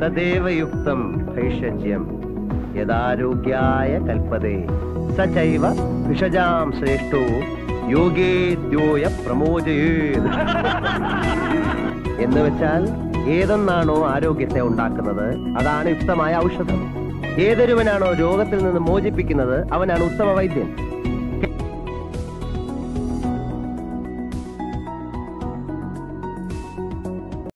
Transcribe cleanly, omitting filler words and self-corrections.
ബലദേവയുക്തം ഭൈഷജ്യം യഥാരോഗ്യായ കൽപ്പതേ സചൈവ വിഷജാം ശ്രേഷ്ഠോ യോഗേദ്യോയ പ്രമോചയേ. എന്ന് വെച്ചാൽ ഏതൊന്നാണോ ആരോഗ്യത്തെ ഉണ്ടാക്കുന്നത് അതാണ് യുക്തമായ ഔഷധം. ഏതൊരുവനാണോ രോഗത്തിൽ നിന്ന് മോചിപ്പിക്കുന്നത് അവനാണ് ഉത്തമ വൈദ്യൻ.